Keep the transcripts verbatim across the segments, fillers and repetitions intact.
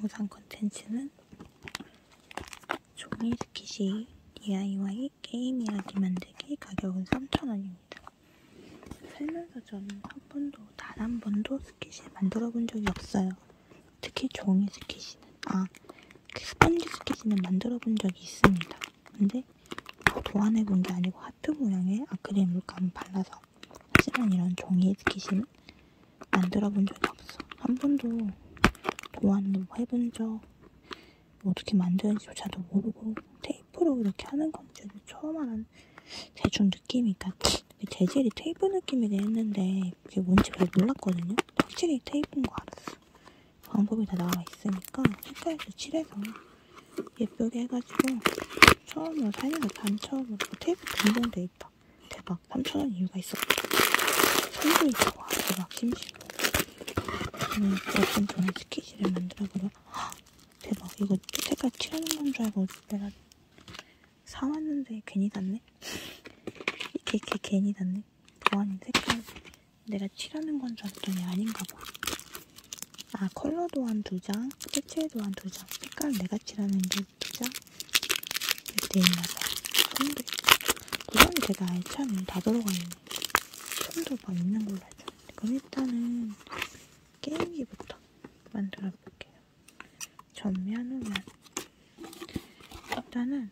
영상 콘텐츠는 종이 스킷이 디아이와이 게임 이야기 만들기, 가격은 삼천 원입니다. 살면서 저는 한 번도, 단 한 번도 스킷을 만들어 본 적이 없어요. 특히 종이 스킷은. 아, 그 스펀지 스킷은 만들어 본 적이 있습니다. 근데 도안해 본 게 아니고 하트 모양의 아크릴 물감 발라서. 하지만 이런 종이 스킷은 만들어 본 적이 없어. 한 번도 도안을 뭐 해본 적, 어떻게 만드는지조차도 모르고 테이프로 이렇게 하는 건지 처음 하는 대충 느낌이, 그러니까 재질이 테이프 느낌이긴 했는데 그게 뭔지 잘 몰랐거든요. 확실히 테이프인 거 알았어. 방법이 다 나와 있으니까 색깔도 칠해서 예쁘게 해가지고 처음으로 살면서 단 처음으로 테이프 금방 돼 있다. 대박. 삼천 원 이유가 있었다. 손도 있고 와 대박. 심심. 저는 예쁜 종이 스킷을 만들어보려. 대박. 이거 색깔 칠하는 건 줄 알고 내가 사왔는데 괜히 샀네? 이게, 이게 괜히 샀네? 도안 색깔 내가 칠하는 건 줄 알았더니 아닌가 봐. 아, 컬러 도안 두 장, 색칠 도안 두 장, 색깔 내가 칠하는 게 두 장 이렇게 있나 봐. 손도 있고. 도안이 되게 알차네. 다 들어가 있네. 손도 막 있는 걸로 알죠. 그럼 일단은 게임기부터 만들어 볼게요. 전면, 후면. 일단은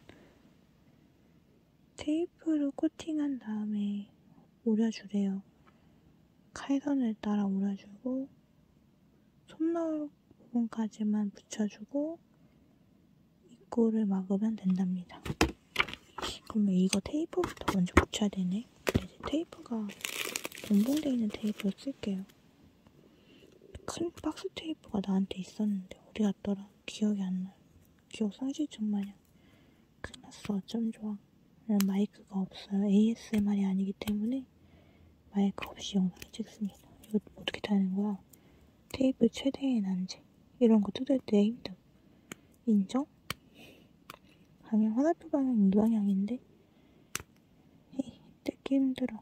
테이프로 코팅한 다음에 오려주래요. 칼선을 따라 오려주고 손 부분까지만 붙여주고 입구를 막으면 된답니다. 그러면 이거 테이프부터 먼저 붙여야 되네. 근데 이제 테이프가 동봉되어 있는 테이프를 쓸게요. 큰 박스 테이프가 나한테 있었는데 어디 갔더라? 기억이 안 나요. 기억 상실증 마냥. 큰일 났어. 어쩜 좋아. 마이크가 없어요. 에이에스엠알이 아니기 때문에 마이크 없이 영상을 찍습니다. 이거 어떻게 타는 거야? 테이프 최대의 난제. 이런 거 뜯을 때 힘듦. 인정? 방향, 화살표 방향 이 방향인데 헤이, 뜯기 힘들어.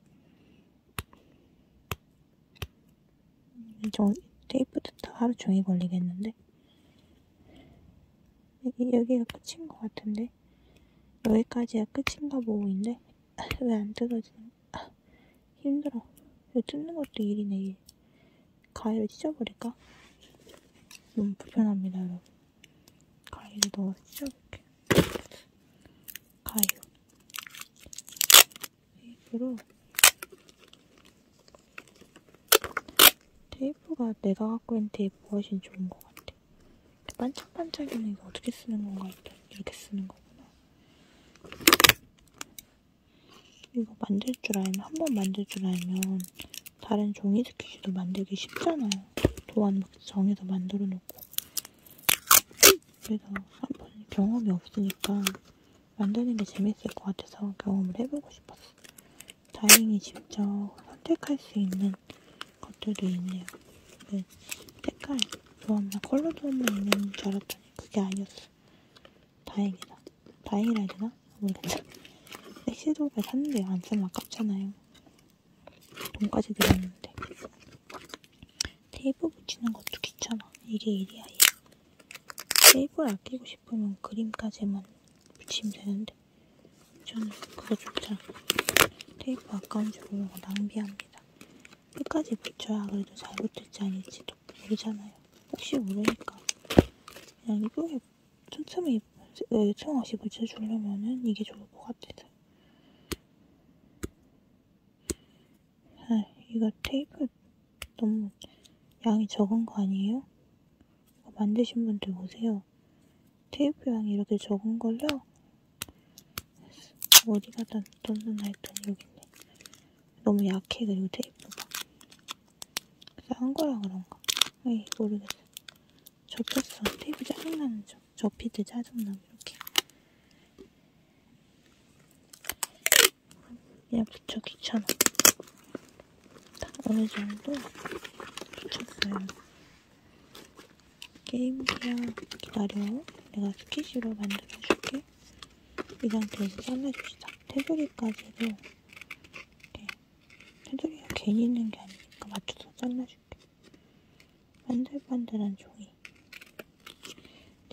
저 테이프 뜯다 하루 종일 걸리겠는데? 여기, 여기가 끝인 것 같은데? 여기까지가 끝인가 보고인데? 왜 안 뜯어지는? 아, 힘들어. 이거 뜯는 것도 일이네. 가위를 찢어버릴까? 너무 불편합니다, 여러분. 가위를 넣어서 찢어볼게. 가위로. 테이프로. 테이프가 내가 갖고 있는 테이프 훨씬 좋은 것 같아. 반짝반짝이는 이거 어떻게 쓰는 건가 했더니 이렇게 쓰는 거구나. 이거 만들 줄 알면, 한 번 만들 줄 알면 다른 종이 스킷도 만들기 쉽잖아요. 도안 막 정해서 만들어 놓고. 그래서 한 번 경험이 없으니까 만드는 게 재밌을 것 같아서 경험을 해보고 싶었어. 다행히 직접 선택할 수 있는 것들도 있네요. 그 색깔 도안만, 컬러 도안만 있는 줄 알았더니 그게 아니었어. 다행이다. 다행이라 해야 되나? 모르겠다. 섹시도구를 샀는데 안 쓰면 아깝잖아요. 돈까지 들었는데. 테이프 붙이는 것도 귀찮아. 이게 일이야, 얘. 테이프를 아끼고 싶으면 그림까지만 붙이면 되는데 저는 그거조차 테이프 아까운 줄 모르고 낭비합니다. 끝까지 붙여야 그래도 잘 붙을지 아닐지도 모르잖아요. 혹시 모르니까 그냥 이쁘게 틈틈이 틈없이 붙여주려면은 이게 좋을 것 같아서. 아, 이거 테이프 너무 양이 적은 거 아니에요? 이거 만드신 분들 보세요. 테이프 양이 이렇게 적은 걸요? 어디 가다 던졌나 했더니 여기 있네. 너무 약해. 그리고 테이프가 싼 거라 그런가? 에이, 모르겠어. 접혔어. 테이프 짜증나는 점. 접히들 짜증나고 이렇게. 그냥 붙여. 귀찮아. 다 어느 정도 붙였어요. 게임기야. 기다려. 내가 스킷으로 만들어줄게. 이 상태에서 잘라줍시다. 테두리까지도 이렇게. 테두리가 괜히 있는 게 아니니까 맞춰서 잘라줄게. 반들반들한 종이.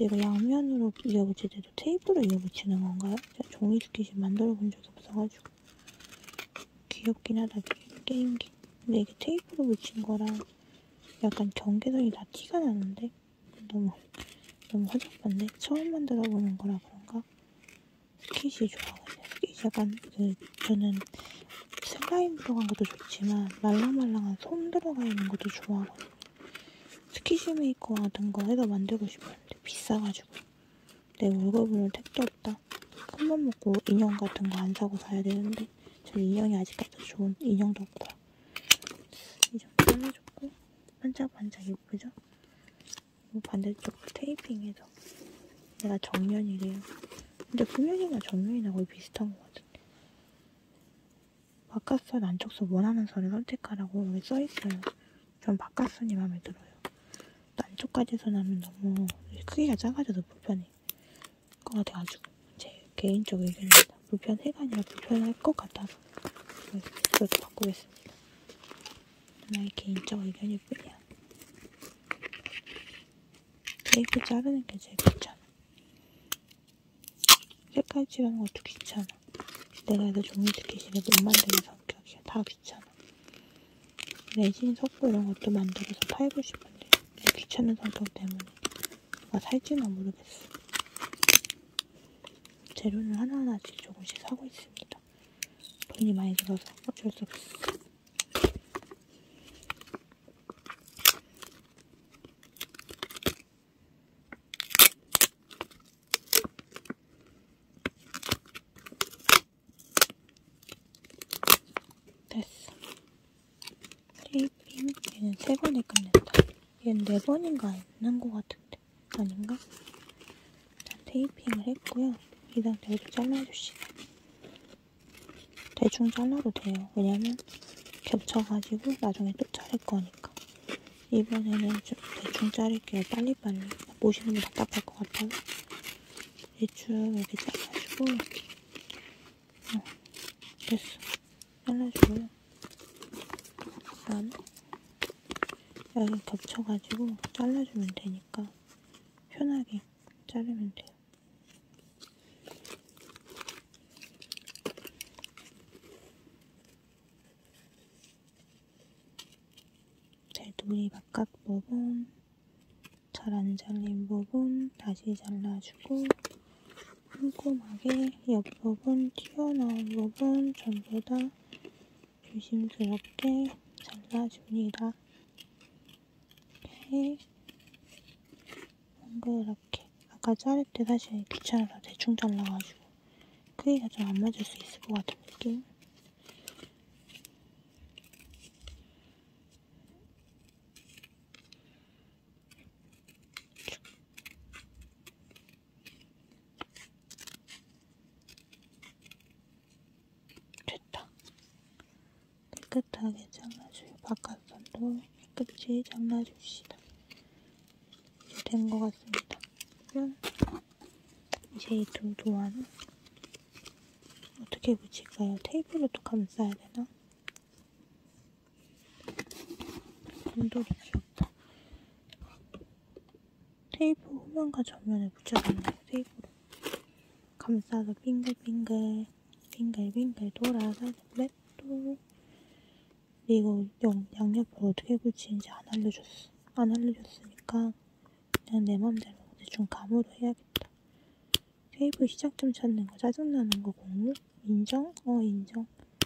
근데 이거 양면으로 이어붙일 때도 테이프로 이어붙이는 건가요? 제가 종이 스킷을 만들어 본 적이 없어가지고. 귀엽긴 하다, 게임기. 근데 이게 테이프로 붙인 거랑 약간 경계선이 다 티가 나는데? 너무, 너무 허접한데? 처음 만들어 보는 거라 그런가? 스킷이 좋아하거든요. 스킷이 약간, 그, 저는 슬라임 들어간 것도 좋지만, 말랑말랑한 솜 들어가 있는 것도 좋아하거든요. 스키시 메이커 같은 거 해서 만들고 싶었는데 비싸가지고 내 월급으로는 택도 없다. 큰맘 먹고 인형 같은 거 안 사고 사야 되는데 저 인형이 아직까지 좋은 인형도 없고요. 이 정도 잘라줬고 반짝반짝 예쁘죠? 이 반대쪽 테이핑해서 내가 정면이래요. 근데 후면이나 정면이나 거의 비슷한 것 같은데 바깥선 안쪽선 원하는 선을 선택하라고 여기 써있어요. 전 바깥선이 마음에 들어요. 안쪽까지 선하면 너무 크기가 작아져서 불편해. 것 같아가지고 제 개인적 의견입니다. 불편해가 아니라 불편할 것 같아서 그래서 바꾸겠습니다. 나의 개인적 의견일 뿐이야. 테이프 자르는 게 제일 귀찮아. 색깔 칠하는 것도 귀찮아. 내가 이거 종이 스케치를 못 만드는 성격이야. 다 귀찮아. 레진 섞고 이런 것도 만들어서 팔고 싶은데 귀찮은 성격 때문에 누가 살지는 모르겠어. 재료는 하나하나씩 조금씩 사고 있습니다. 돈이 많이 들어서 어쩔 수 없어. 됐어. 테이핑 얘는 세 번에 끝냈다. 얘는 네 번인가 했는 것 같은데 아닌가? 일단 테이핑을 했고요. 이 상태로 잘라주시고 대충 잘라도 돼요. 왜냐면 겹쳐가지고 나중에 또 자를 거니까. 이번에는 좀 대충 자를게요. 빨리빨리. 보시는 분 답답할 것 같아요. 대충 이렇게 잘라주고 어, 됐어. 잘라주고요. 그다음에 여기 겹쳐가지고 잘라주면 되니까 편하게 자르면 돼요. 테두리 바깥 부분, 잘 안 잘린 부분 다시 잘라주고 꼼꼼하게 옆부분 튀어나온 부분 전부 다 조심스럽게 잘라줍니다. 이렇게 동그랗게. 아까 자를 때 사실 귀찮아서 대충 잘라가지고 크기가 좀 안 맞을 수 있을 것 같은 느낌. 됐다. 깨끗하게 잘라줘요. 바깥선도 깨끗이 잘라줍시다. 이제 된 것 같습니다. 그러면 이제 이 두 도안은 어떻게 붙일까요? 테이프로 또 감싸야 되나? 곰돌이 귀엽다. 테이프 후면과 전면에 붙여줬네요. 테이프로 감싸서 빙글빙글 빙글빙글 돌아가는 맷돌. 이거 양옆으로 어떻게 붙이는지 안 알려줬어. 안 알려줬으니까 그냥 내 맘대로 대충 감으로 해야겠다. 테이프 시작점 찾는 거 짜증나는 거 공유? 인정? 어 인정.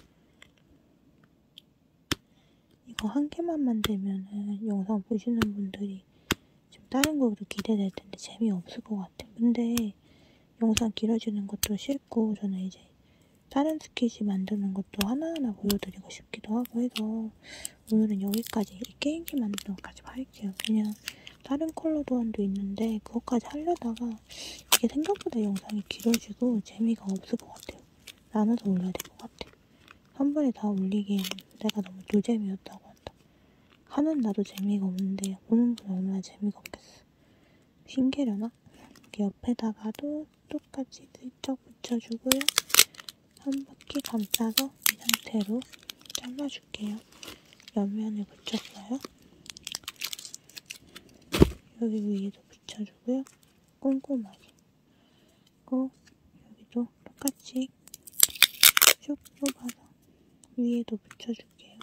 이거 한 개만 만들면은 영상 보시는 분들이 지금 다른 거도 기대될 텐데 재미없을 것 같아. 근데 영상 길어지는 것도 싫고 저는 이제 다른 스킷이 만드는 것도 하나하나 보여드리고 싶기도 하고 해서 오늘은 여기까지 이 게임기 만드는 것까지 할게요. 그냥 다른 컬러 도안도 있는데 그것까지 하려다가 이게 생각보다 영상이 길어지고 재미가 없을 것 같아요. 나눠서 올려야 될 것 같아. 한 번에 다 올리기엔 내가 너무 노잼이었다고 한다. 하는 나도 재미가 없는데 보는 분은 얼마나 재미가 없겠어. 신기려나? 이렇게 옆에다가도 똑같이 슬쩍 붙여주고요. 한 바퀴 감싸서 이 상태로 잘라줄게요. 옆면을 붙였어요. 여기 위에도 붙여주고요. 꼼꼼하게. 그리고 여기도 똑같이 쭉 뽑아서 위에도 붙여줄게요.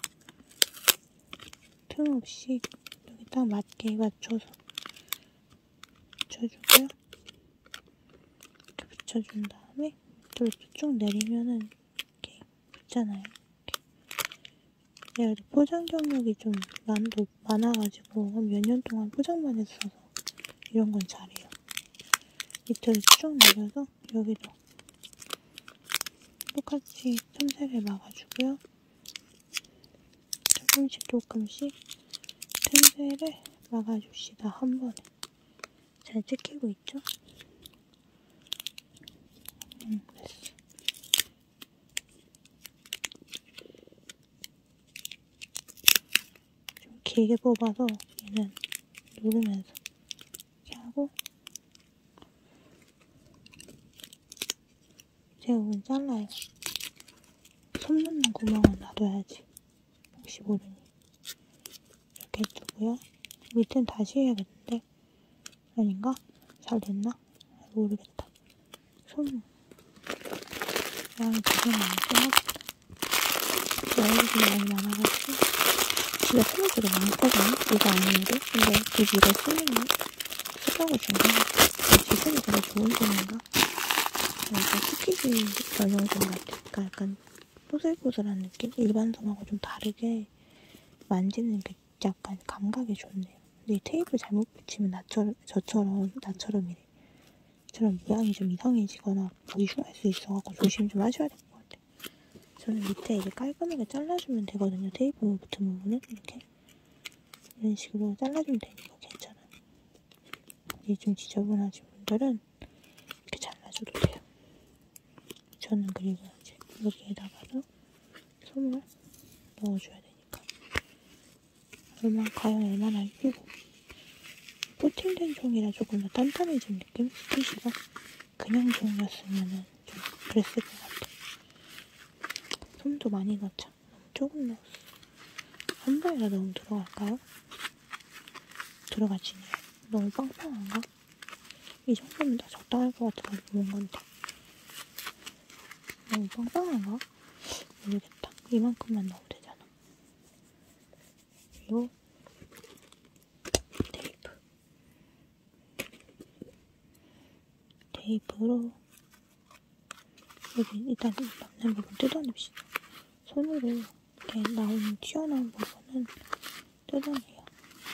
틈 없이 여기 딱 맞게 맞춰서 붙여주고요. 이렇게 붙여준 다음에 밑으로 쭉 내리면은 이렇게 붙잖아요. 이렇게. 내가 포장 경력이 좀 많도 많아가지고 몇 년 동안 포장만 했어서 이런 건 잘해요. 밑으로 쭉 내려서 여기도 똑같이 틈새를 막아주고요. 조금씩 조금씩 틈새를 막아줍시다. 한 번에. 잘 찍히고 있죠? 응, 됐어. 좀 길게 뽑아서 얘는 누르면서 이렇게 하고 대부분 잘라요. 손 넣는 구멍은 놔둬야지. 혹시 모르니. 이렇게 두고요. 밑에는 다시 해야겠는데. 아닌가? 잘 됐나? 모르겠다. 손 양이 되게 많이 써야겠다. 여기도 많이 많아가지고 집에 스무드도 많거든요. 이거 아니어도. 근데 굳이 이거 쓰면은 쓰라고 준 거야. 지금이 되게 좋은 손인가? 약간 스키즈 전용손 같아. 그러니까 약간 뽀슬뽀슬한 느낌? 일반 손하고 좀 다르게 만지는 게 약간 감각이 좋네요. 근데 이 테이프 잘못 붙이면 나처럼, 저처럼, 나처럼 이래. 저런 모양이 좀 이상해지거나 이슈할 수 있어갖고 조심 좀 하셔야 될 것 같아요. 저는 밑에 이제 깔끔하게 잘라주면 되거든요. 테이프 붙은 부분은 이렇게 이런 식으로 잘라주면 되니까 괜찮아요. 이게 좀 지저분하신 분들은 이렇게 잘라줘도 돼요. 저는 그리고 이제 여기에다가도 솜을 넣어줘야 되니까 얼마나 과연 얼마나 예쁘고 코팅된 종이라 조금 더 단단해진 느낌? 스티시가 그냥 종이었으면은 좀 그랬을 것 같아. 솜도 많이 넣자. 너무 조금 넣었어. 한 번이라 너무 들어갈까요? 들어가지네요. 너무 빵빵한가? 이 정도면 다 적당할 것 같아서 좋은 건데. 너무 빵빵한가? 모르겠다. 이만큼만 넣으면 되잖아. 그리고 테이프. 테이프로 여기 일단 남는 부분 뜯어냅시다. 손으로 이렇게 나오는 튀어나온 부분은 뜯어내요.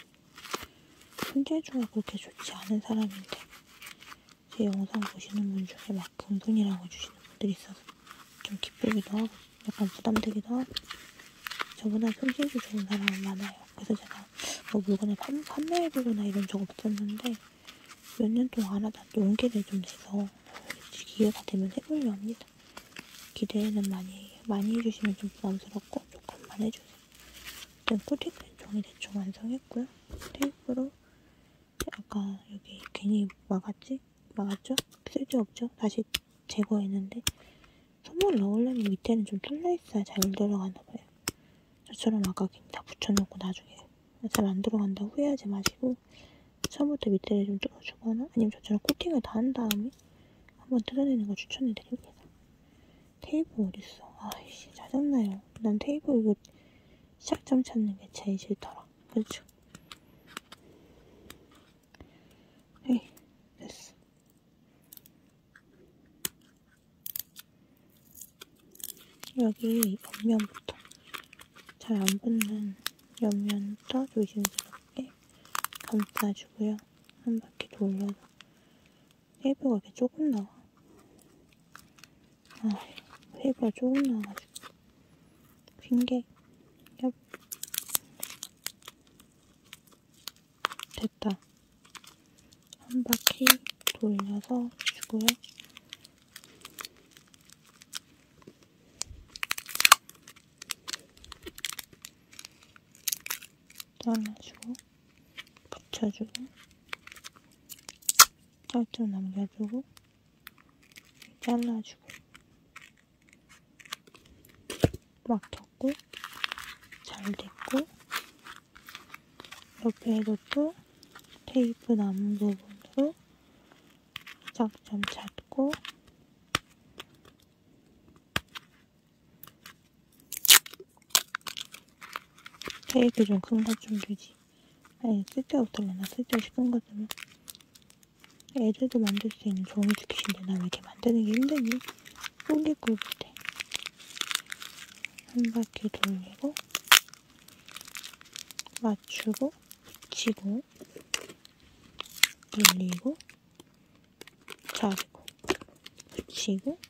손재주가 그렇게 좋지 않은 사람인데 제 영상 보시는 분 중에 막 금손이라고 주시는 분들이 있어서 좀 기쁘기도 하고 약간 부담되기도 하고 저보다 손재주 좋은 사람은 많아요. 그래서 제가 뭐 물건을 판, 판매해보거나 이런 적 없었는데 몇 년 동안 안 하다 용기를 좀 내서 기회가 되면 해보려 합니다. 기대는 많이 많이 해주시면 좀 부담스럽고 조금만 해주세요. 일단 코팅된 종이 대충 완성했고요. 테이프로 아까 여기 괜히 막았지? 막았죠? 쓸데없죠? 다시 제거했는데 솜을 넣으려면 밑에는 좀 뚫려있어야 잘 들어가나봐요. 저처럼 아까 다 붙여놓고 나중에 잘 안 들어간다 후회하지 마시고 처음부터 밑에를 좀 뚫어주거나 아니면 저처럼 코팅을 다 한 다음에 한번 뜯어내는 걸 추천해드립니다. 테이프 어딨어? 아이씨 짜증나요. 난 테이프 이거 시작점 찾는 게 제일 싫더라. 그렇죠? 에이 됐어. 여기 옆면부터 잘 안 붙는 옆면부터 조심스럽게 감싸주고요. 한 바퀴 돌려서 테이프가 이렇게 조금 나와. 아, 테이프가 조금 나와가지고 핑계. 엽. 됐다. 한 바퀴 돌려서 주고요. 잘라주고 붙여주고 살짝 남겨주고 잘라주고 막혔고 잘 됐고 옆에도 또 테이프 남은 부분으로 시작점 찾고 테이프 좀 큰 것 좀 주지. 아니 쓸데없더라나. 쓸데없이 큰 거 주면 애들도 만들 수 있는 종이 스킷인데 나 왜 이렇게 만드는 게 힘드니? 꿀깃꿀깃해. 한 바퀴 돌리고 맞추고 붙이고 돌리고 자르고 붙이고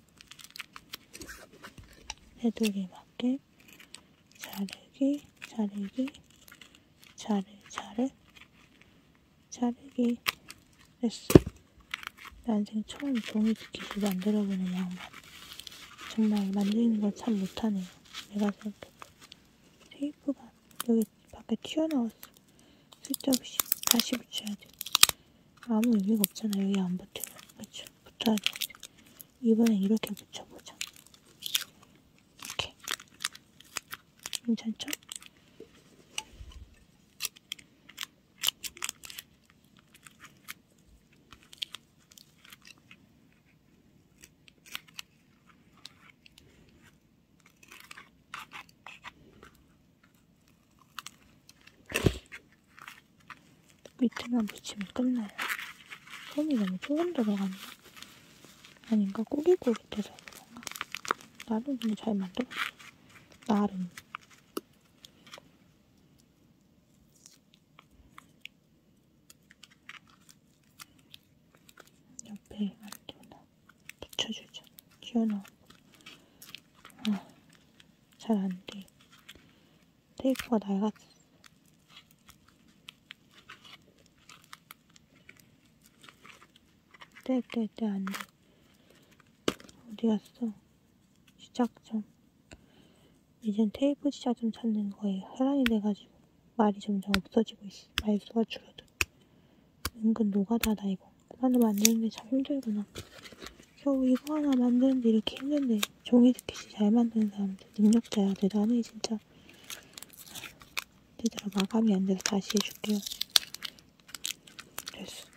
테두리 맞게 자르기 자르기 자르 자르 자르기. 됐어. 난생 처음 종이 스킷을 만들어보는 양반. 정말 만드는 걸 참 못하네요. 내가 생각해. 테이프가 여기 밖에 튀어나왔어. 쓸데없이 다시 붙여야 돼. 아무 의미가 없잖아. 여기 안 붙으면. 그쵸? 붙어야 돼. 이번엔 이렇게 붙여보자. 이렇게. 괜찮죠? 밑에만 붙이면 끝나요. 솜이 너무 조금 들어갔나? 아닌가? 꼬깃꼬깃해서 그런가? 나름 근데 잘 만들었어. 나름. 옆에 안쪽에다 붙여주자. 튀어나오고. 아, 잘 안 돼. 테이프가 낡았어. 떼, 떼, 떼, 안 돼. 어디 갔어? 시작점. 이젠 테이프 시작점 찾는 거에 혈안이 돼가지고 말이 점점 없어지고 있어. 말수가 줄어들어. 은근 노가다다 이거. 나도 만드는데 참 힘들구나. 겨우 이거 하나 만드는데 이렇게 힘든데 종이 스킷이 잘 만드는 사람들 능력자야. 대단해 진짜. 얘들아 마감이 안 돼서 다시 해줄게요. 됐어.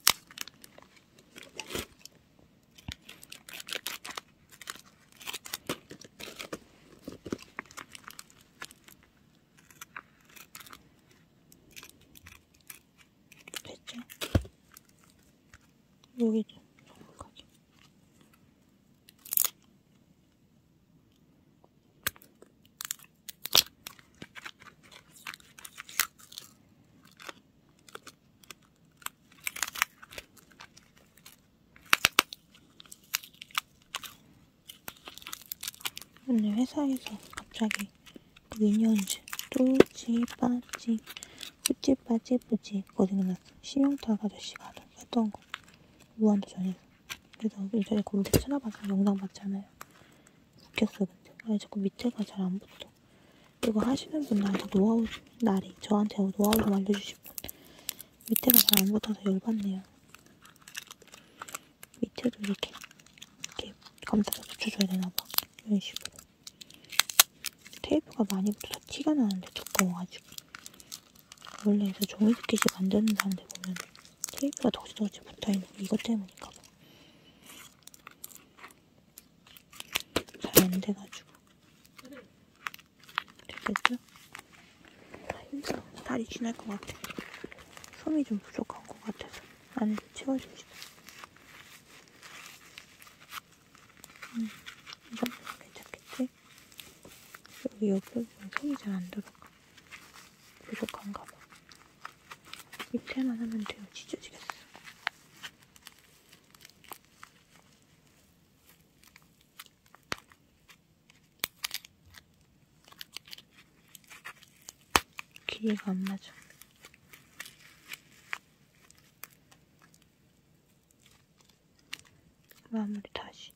됐죠? 여기도 정확하게. 오늘 회사에서 갑자기 미니언즈 뚜찌빠찌 뿌찌빠찌 뿌찌 그거 생각났어. 심영탁 아저씨가 하던 했던 거 무한도전에서. 그래서 예전에 그걸 찾아봐서 영상 봤잖아요. 웃겼어 근데. 아니 자꾸 밑에가 잘 안 붙어. 이거 하시는 분 나한테 노하우 날이 저한테 노하우 좀 알려주실 분. 밑에가 잘 안 붙어서 열받네요. 밑에도 이렇게 이렇게 감싸서 붙여줘야 되나봐. 이런 식으로. 테이프가 많이 붙어서 티가 나는데 두꺼워가지고. 원래 그래서 종이 스킷을 만드는 사람들 보면 테이프가 덕지덕지 붙어있는 거 이것 때문인가 봐. 잘 안 돼가지고. 됐죠? 아, 힘들어. 다리 지날 것 같아. 솜이 좀 부족한 것 같아서 안에 채워줍시다. 음, 이 정도면 괜찮겠지? 여기 옆에 솜이 잘 안 들어가. 부족한가 봐. 밑에만 하면 돼요. 찢어지겠어. 길이가 안 맞아. 마무리 다시.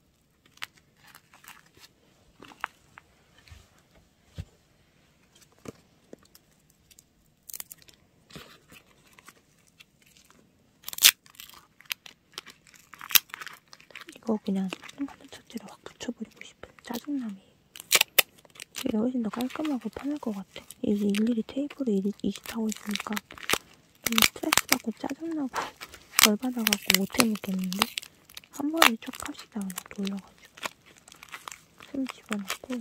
이거 그냥 한가득 착지로 확 붙여버리고 싶은 짜증남이. 이게 훨씬 더 깔끔하고 편할 것 같아. 이제 일일이 테이프로 이짓하고 있으니까 좀 스트레스 받고 짜증나고 열받아갖고 못 해먹겠는데? 한 번에 쭉 합시다. 그냥 돌려가지고. 틈 집어넣고.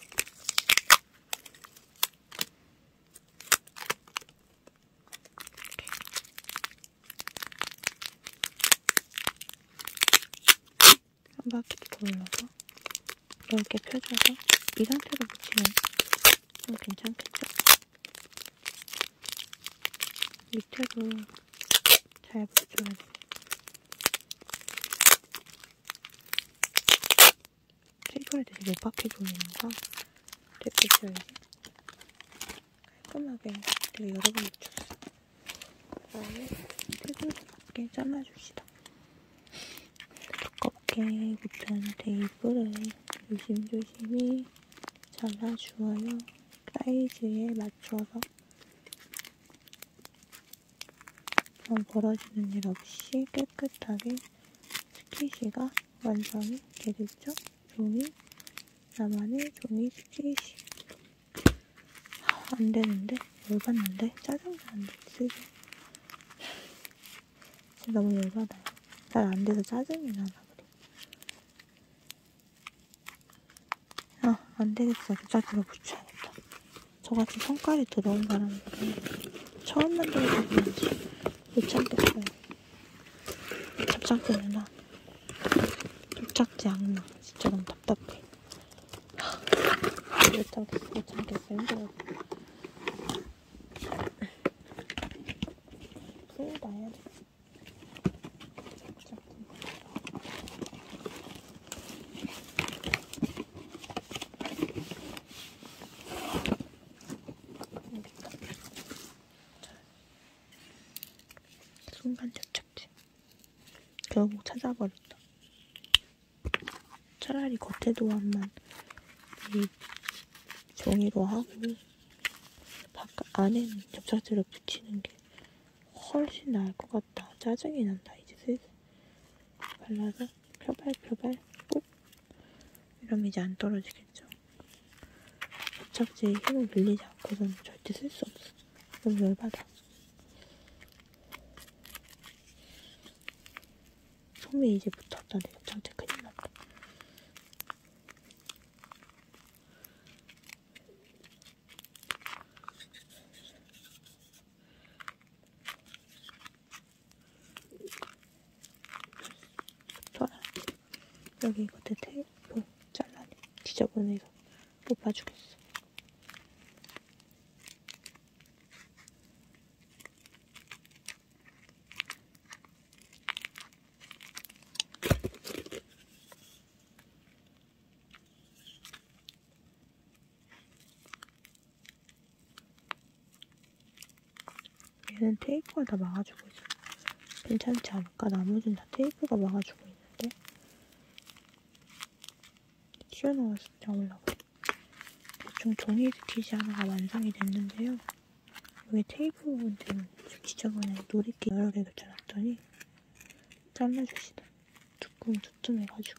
한 바퀴 돌려서 넓게 펴줘서 이 상태로 붙이면 좀 괜찮겠죠? 밑에도 잘 붙여야 돼. 테이프를 되게 몇 바퀴 돌리니까 되게 붙여야지. 깔끔하게 되게 여러 번 붙였어. 그 다음에 테이프를 두껍게 잘라줍시다. 두껍게 붙은 테이프를 조심조심히 잘라주어요. 사이즈에 맞춰서 그럼 벌어지는 일 없이 깨끗하게 스키시가 완성이 되겠죠? 종이, 나만의 종이 스키시. 안 되는데? 열받는데? 짜증나는데? 쓰기. 진짜 너무 열받아요. 잘 안 돼서 짜증이 나나 그래. 아, 안 되겠어. 겹착제로 붙여야겠다. 저같이 성깔이 들어온 사람들은 처음 만들어서 그런지 못 참겠어요. 겹착제 누나. 겹착제 악마. 진짜 너무 답답해. 못 참겠어. 못 참겠어. 힘들어. 큰일 나야 돼. 순간 접착제. 결국 찾아버렸다. 차라리 겉에 도안만 이 종이로 하고 바깥 안에는 접착제를 붙이는 게 훨씬 나을 것 같다. 짜증이 난다. 이제 슬슬 발라서 펴발펴발 꾹 이러면 이제 안 떨어지겠죠. 접착제에 힘을 빌리지 않고서는 절대 쓸 수 없어. 너무 열받아. 솜이 이제 붙었다. 내 접착제 큰일 났다. 붙어라. 여기 겉에 테이프 잘라내. 지저분해서 못 봐주겠어. 얘는 테이프가 다 막아주고 있어. 괜찮지 않을까? 나머지는 다 테이프가 막아주고 있는데 튀어나와서 나오려고. 대충 종이 스키시 하나가 완성이 됐는데요. 여기 테이프 부분 때문에 좀 지저분해. 놀이끼 여러 개 붙여놨더니 잘라줍시다. 두툼 두툼해가지고.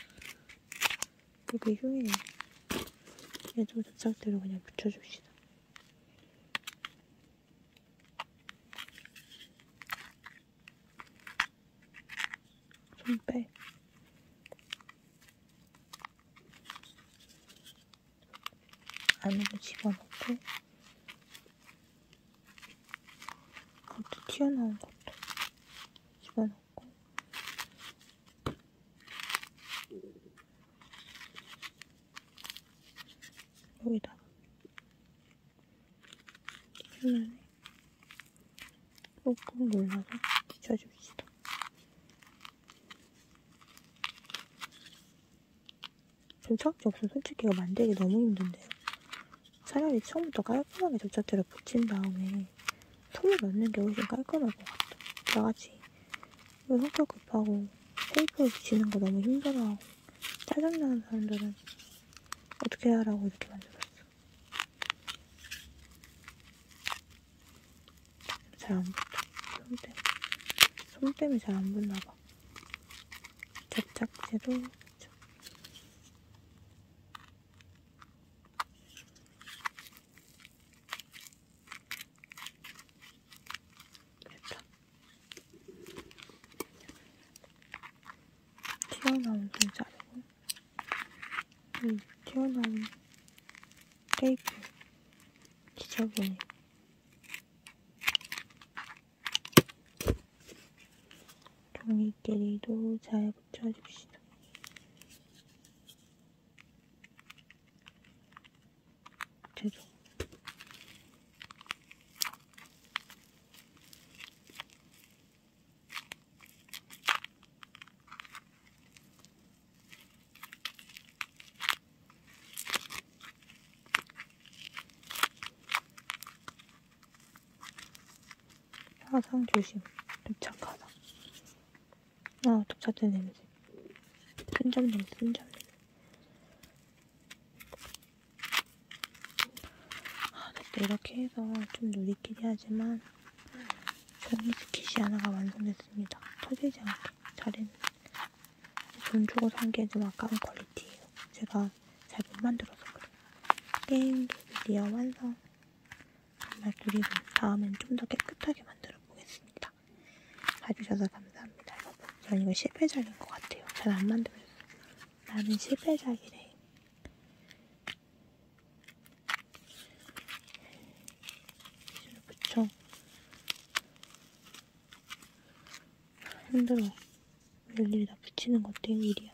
여기 흉이에요. 얘도 접착제로 그냥 붙여줍시다. 손 빼. 안으로 집어넣고 겉에 튀어나온 것도 집어넣고 여기다가 표면에 꾹꾹 눌러서 붙여줍시다. 접착제 없으면 솔직히 이거 만들기 너무 힘든데요. 차라리 처음부터 깔끔하게 접착제를 붙인 다음에 솜을 넣는 게 훨씬 깔끔할 것 같아. 나같이 이거 성격 급하고 테이프를 붙이는 거 너무 힘들어하고 짜증나는 사람들은 어떻게 하라고 이렇게 만들었어. 잘 안 붙어. 손 때문에. 손 때문에 잘 안 붙나봐. 접착제도 튀어나온 손 자르고 이 튀어나온 테이프 지저분해. 종이끼리도 잘 붙여줍시다. 제조. 화상 조심. 도착하다. 아, 도착된 냄새. 큰점 냄새, 큰점 냄새. 아, 됐다. 이렇게 해서 좀 누리끼리 하지만 종이 스킷이 하나가 완성됐습니다. 터지지 않게 잘했네. 돈 주고 산 게 좀 아까운 퀄리티예요. 제가 잘 못 만들어서 그래요. 게임기 미디어 완성. 정말 누리고 다음엔 좀 더 깨끗하게 만들어 보겠습니다. 봐주셔서 감사합니다, 여러분. 전 이거 실패작인 것 같아요. 잘 안 만들었어요. 나는 실패작이래. 빗을 붙여. 힘들어. 일일이 다 붙이는 것도 일이야.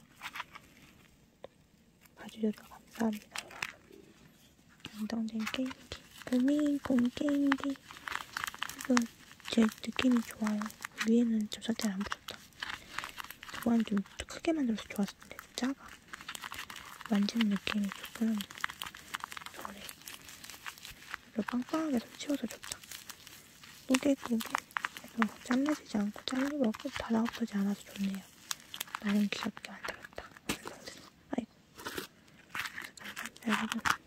봐주셔서 감사합니다, 여러분. 완성된 게임기. 고민고민 게임기. 이거 제 느낌이 좋아요. 위에는 접착제를 안 붙였다. 그만 좀 크게 만들어서 좋았을 텐데 작아. 만지는 느낌이 조금 덜해. 이거 빵빵하게 손치워서 좋다. 꾸깃꾸깃 해서 잘라지지 않고 잘리고 다 없어지지 않아서 좋네요. 나름 귀엽게 만들었다. 완성됐어. 아이고. 감사합니다, 여러분.